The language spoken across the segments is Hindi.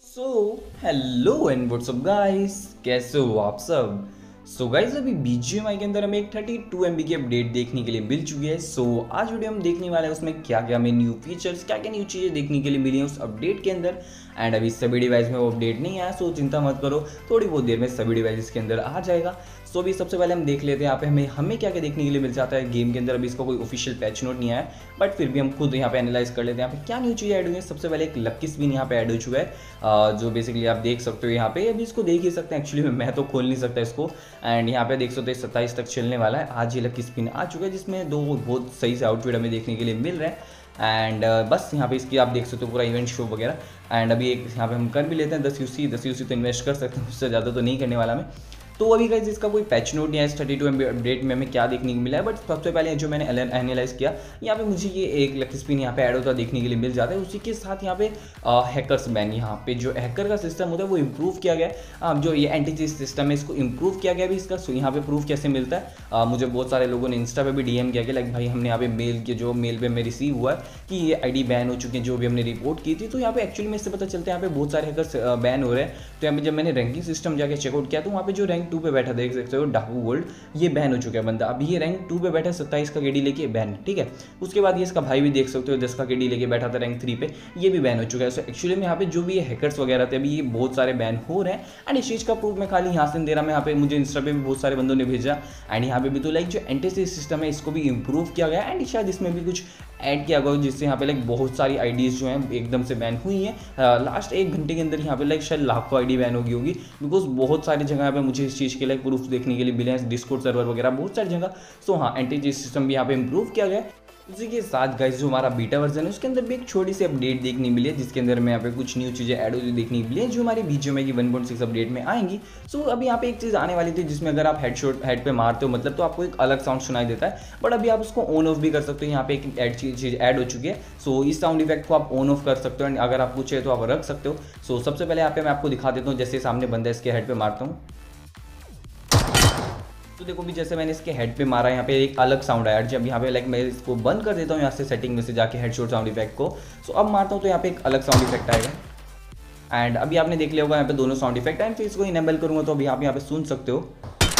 So hello and what's up guys, कैसे हो आप सब। गाइस अभी BGMI के अंदर हमें एक 32 MB की अपडेट देखने के लिए मिल चुकी है। आज वीडियो हम देखने वाले हैं उसमें क्या क्या हमें न्यू फीचर्स, क्या क्या न्यू चीज़ें देखने के लिए मिली हैं उस अपडेट के अंदर। एंड अभी सभी डिवाइस में वो अपडेट नहीं आया, सो चिंता मत करो, थोड़ी बहुत देर में सभी डिवाइस के अंदर आ जाएगा। अभी सबसे पहले हम देख लेते हैं यहाँ पे हमें क्या क्या देखने के लिए मिल जाता है गेम के अंदर। अभी इसका कोई ऑफिशियल पैच नोट नहीं आया, बट फिर भी हम खुद यहाँ पे एनालाइज कर लेते हैं यहाँ पे क्या न्यू चीज़ ऐड हुई है। सबसे पहले एक लक्की स्पिन यहाँ पे ऐड हो चुका है, जो बेसिकली आप देख सकते हो यहाँ पे। अभी इसको देख ही सकते हैं, एक्चुअली मैं तो खोल नहीं सकता इसको। एंड यहाँ पे देख सकते हैं 27 तक चलने वाला है। आज ये लक्की स्पिन आ चुका है जिसमें दो बहुत सही से आउटफिट हमें देखने के लिए मिल रहे हैं। एंड बस यहाँ पे इसकी आप देख सकते हो पूरा इवेंट शो वगैरह। एंड अभी एक यहाँ पे हम कर भी लेते हैं 10 यूसी तो इन्वेस्ट कर सकते हैं, उससे ज़्यादा तो नहीं करने वाला मैं। तो अभी गाइस इसका कोई पैच नोट नहीं है। इस 32 MB अपडेट में हमें क्या देखने को मिला है, बट सबसे पहले जो मैंने एनालाइज किया, यहाँ पे मुझे ये एक लकी स्पिन यहाँ पे ऐड होता देखने के लिए मिल जाता है। उसी के साथ यहाँ पे हैकर्स बैन, यहाँ पे जो हैकर का सिस्टम होता है वो इम्प्रूव किया गया है। जो ये एंटी चीज सिस्टम है इसको इम्प्रूव किया गया है। इसका यहाँ पे प्रूफ कैसे मिलता है, मुझे बहुत सारे लोगों ने इंस्टा पे भी DM किया कि लाइक भाई हमने यहाँ पे मेल पे में रिसीव हुआ है कि ये ID बैन हो चुकी है, जो भी हमने रिपोर्ट की थी। तो यहाँ पे एक्चुअली में इससे पता चलता है यहाँ पे बहुत सारे हैकर्स बैन हो रहे हैं। तो यहाँ पे जब मैंने रैंकिंग सिस्टम जाके चेकआउट किया तो वहाँ पे जो रैंक 2 पे बैठा देख सकते हो डाकू गोल्ड, ये बैन हो चुका है बंदा। अभी ये रैंक 2 पे बैठा 27 का KD लेके बैन, ठीक है। उसके बाद ये इसका भाई भी देख सकते हो 10 का KD लेके बैठा था रैंक 3 पे, ये भी बैन हो चुका है। सो एक्चुअली में यहाँ पे जो भी ये हैकर्स वगैरह थे अभी ये बहुत सारे बैन हो रहे हैं। एंड इस चीज़ का प्रूफ मैं खाली यहाँ से दे रहा, मैं यहाँ पे मुझे इंस्टा पे भी बहुत सारे बंदों ने भेजा। एंड यहाँ पे भी तो लाइक जो एंटी सिस्टम है इसको भी इम्प्रूव किया गया। एंड शायद इसमें भी कुछ ऐड किया गया जिससे यहाँ पे लाइक बहुत सारी IDs जो हैं एकदम से बैन हुई हैं। लास्ट 1 घंटे के अंदर यहाँ पे लाइक शायद लाखों ID बैन होगी बिकॉज बहुत सारी जगह पे मुझे इस चीज़ के लाइक प्रूफ देखने के लिए मिले हैं, डिस्कॉर्ड सर्वर वगैरह बहुत सारी जगह। सो हाँ, एंटी सिस्टम भी यहाँ पे इम्प्रूव किया गया है। उसी के साथ गाइस जो हमारा बीटा वर्जन है उसके अंदर भी एक छोटी सी अपडेट देखने मिली है, जिसके अंदर में यहाँ पे कुछ न्यू चीज़ें ऐड होती देखने मिली है जो हमारी BGMI की 1.6 अपडेट में आएंगी। अभी यहाँ पे एक चीज़ आने वाली थी जिसमें अगर आप हेड पे मारते हो मतलब तो आपको एक अलग साउंड सुनाई देता है, बट अभी आप उसको ऑन ऑफ भी कर सकते हो। यहाँ पे एक चीज़ ऐड हो चुकी है। इस साउंड इफेक्ट को आप ऑन ऑफ कर सकते हो एंड अगर आप पूछे तो आप रख सकते हो। सबसे पहले यहाँ पे मैं आपको दिखा देता हूँ, जैसे सामने बंदा इसके हेड पे मारता हूँ तो देखो भी जैसे मैंने इसके हेड पे मारा यहाँ पे एक अलग साउंड आया। जब यहाँ पे लाइक मैं इसको बंद कर देता हूँ यहाँ से सेटिंग में से जाके हेडशॉट साउंड इफेक्ट को, अब मारता हूँ तो यहाँ पे एक अलग साउंड इफेक्ट आएगा। एंड अभी आपने देख लिया होगा यहाँ पे दोनों साउंड इफेक्ट एंड फिर इसको इनेबल करूँगा तो अभी आप यहाँ पे सुन सकते हो।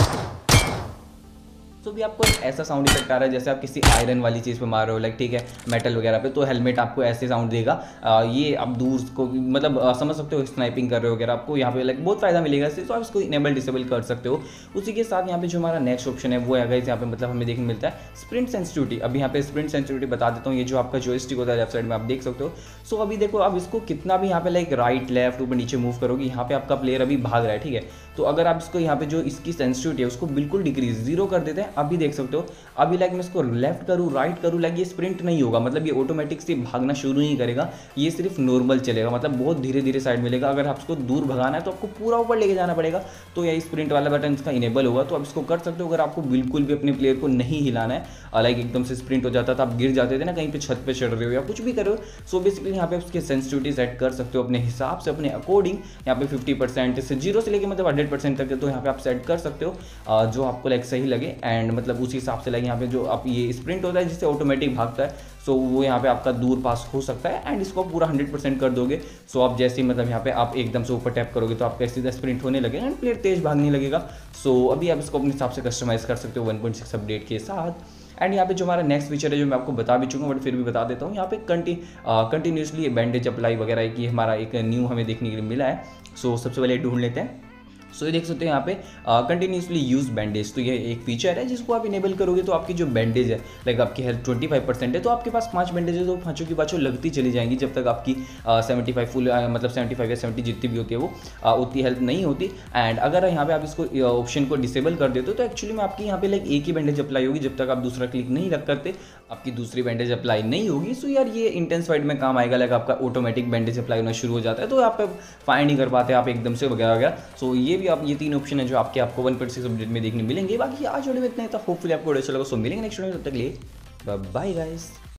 भी आपको एक ऐसा साउंड इफेक्ट आ रहा है जैसे आप किसी आयरन वाली चीज़ पे मार रहे हो, लाइक ठीक है मेटल वगैरह पे, तो हेलमेट आपको ऐसे साउंड देगा। ये आप दूर को मतलब समझ सकते हो, स्नाइपिंग कर रहे हो वगैरह, आपको यहाँ पे लाइक बहुत फायदा मिलेगा इससे। तो आप इसको इनेबल डिसेबल कर सकते हो। उसी के साथ यहाँ पे जो हमारा नेक्स्ट ऑप्शन है वो है गाइस, यहाँ पे मतलब हमें देखने मिलता है स्प्रिंट सेंसिटिविटी। अभी यहाँ पे स्प्रिंट सेंसिटिविटी बता देता हूँ, ये जो आपका जॉयस्टिक होता है लेफ्ट साइड में आप देख सकते हो। अभी देखो आप इसको कितना भी यहाँ पे लाइक राइट लेफ्ट ऊपर नीचे मूव करोगे, यहाँ पे आपका प्लेयर अभी भाग रहा है, ठीक है। तो अगर आप इसको यहाँ पे जो इसकी सेंसिटिविटी है उसको बिल्कुल डिक्रीज 0 कर देते हैं, अभी देख सकते हो अभी लाइक मैं इसको लेफ्ट करूँ राइट करूँ, लाइक ये स्प्रिंट नहीं होगा, मतलब ये ऑटोमेटिक से भागना शुरू नहीं करेगा, ये सिर्फ नॉर्मल चलेगा, मतलब बहुत धीरे धीरे साइड मिलेगा। अगर आपको दूर भगाना है तो आपको पूरा ऊपर लेके जाना पड़ेगा, तो यही स्प्रिंट वाला बटन इसका इनेबल होगा, तो आप इसको कर सकते हो। अगर आपको बिल्कुल भी अपने प्लेयर को नहीं हिलाना है, लाइक एकदम से स्प्रिंट हो जाता था, आप गिर जाते थे ना कहीं पे छत पे चढ़ रहे हो या कुछ भी कर रहे हो, बेसिकली यहाँ पे उसके सेंसिटिविटी सेट कर सकते हो अपने हिसाब से, अपने अकॉर्डिंग। यहाँ पे 50% से 0 से लेके मतलब 100% तक है, तो यहाँ पे आप सेट कर सकते हो जो आपको लाइक सही लगे। एंड मतलब उसी हिसाब से लाइक यहाँ पे जो आप ये स्प्रिंट होता है जिससे ऑटोमेटिक भागता है, वो यहाँ पे आपका दूर पास हो सकता है। एंड इसको पूरा 100% कर दोगे, अब जैसे ही मतलब यहाँ पे आप एकदम से ऊपर टैप करोगे तो आपका सीधा स्प्रिंट होने लगेगा एंड प्लेयर तेज भागने लगेगा। अभी आप इसको अपने हिसाब से कस्टमाइज कर सकते हो 1.6 अपडेट के साथ। एंड यहाँ पे जो हमारा नेक्स्ट फीचर है जो मैं आपको बता भी चुका हूँ, बट फिर भी बता देता हूँ, यहाँ पे कंटिन्यूसली बैंडेज अप्लाई वगैरह की हमारा एक न्यू हमें देखने के लिए मिला है। सबसे पहले ढूंढ लेते हैं। ये देख सकते हो यहाँ पे कंटिन्यूसली यूज बैंडेज, तो ये एक फीचर है जिसको आप इनेबल करोगे तो आपकी जो बैंडेज है लाइक आपकी हेल्थ 25% है, तो आपके पास 5 बैंडेज है, तो 5 की 5 लगती चली जाएंगी जब तक आपकी 75 फुल मतलब 75 या 70 जितनी भी होती है वो उतनी हेल्थ नहीं होती। एंड अगर यहाँ पे आप इसको ऑप्शन को डिसेबल कर देते हो तो एक्चुअली में आपकी यहाँ पे लाइक एक ही बैंडेज अप्लाई होगी जब तक आप दूसरा क्लिक नहीं रख करते, आपकी दूसरी बैंडेज अप्लाई नहीं होगी। यार ये इंटेंसिफाइड में काम आएगा, लाइक आपका ऑटोमेटिक बैंडेज अप्लाई होना शुरू हो जाता है, तो आप फाइंड नहीं कर पाते आप एकदम से वगैरह वगैरह। ये भी आप ये 3 ऑप्शन है जो आपको 1.6 अपडेट में देखने मिलेंगे। बाकी आज वीडियो में इतना ही था, होपफुली आपको अच्छा लगा। मिलेंगे नेक्स्ट वीडियो में, तब तक लिए बाय गाइस।